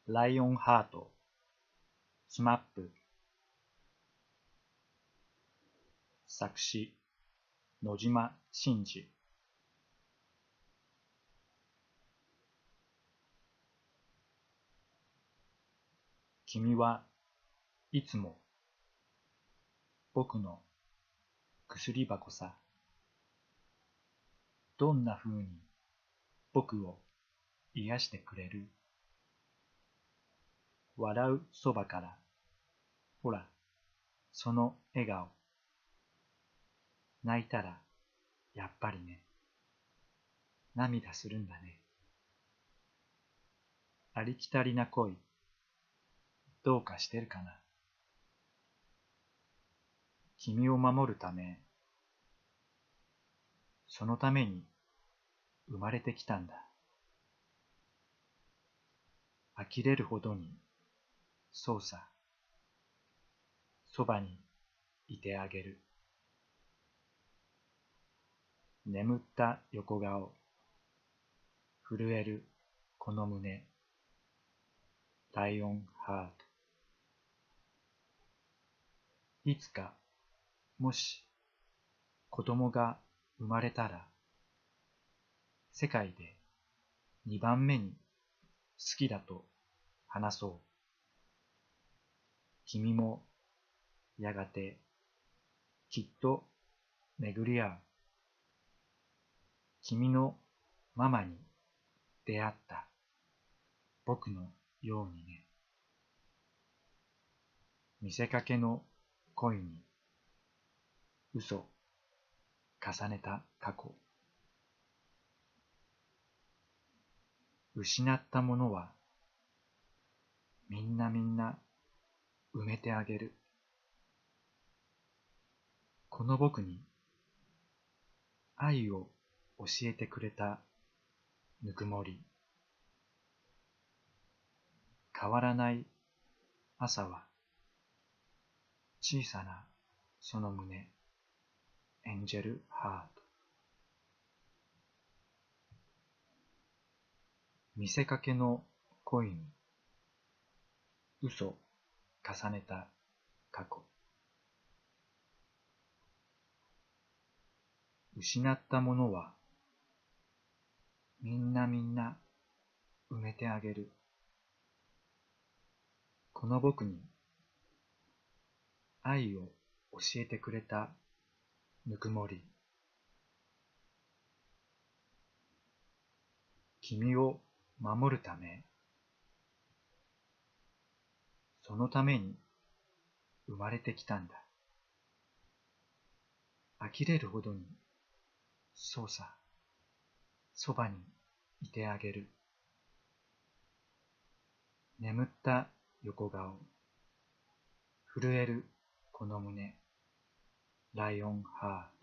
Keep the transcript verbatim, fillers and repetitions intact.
ライオンハート、スマップ。作詞、野島伸司。君はいつも僕の薬箱さ。どんな風に僕を癒してくれる？笑うそばから、ほら、その笑顔。泣いたら、やっぱりね、涙するんだね。ありきたりな恋、どうかしてるかな。君を守るため、そのために生まれてきたんだ。呆れるほどに、そうさ、そばにいてあげる。眠った横顔、震えるこの胸、ライオンハート。いつか、もし、子供が生まれたら、世界で二番目に好きだと話そう。君も、やがて、きっと巡り合う。君のママに出会った僕のようにね。見せかけの恋に嘘重ねた過去。失ったものはみんなみんな埋めてあげる。この僕に愛を教えてくれたぬくもり。変わらない朝は小さなその胸、エンジェルハート。見せかけの恋に嘘重ねた過去。失ったものはみんなみんな埋めてあげる。この僕に愛を教えてくれたぬくもり。君を守るため、そのために生まれてきたんだ。呆れるほどに、そうさ、そばにいてあげる。眠った横顔、震えるこの胸、ライオンハート。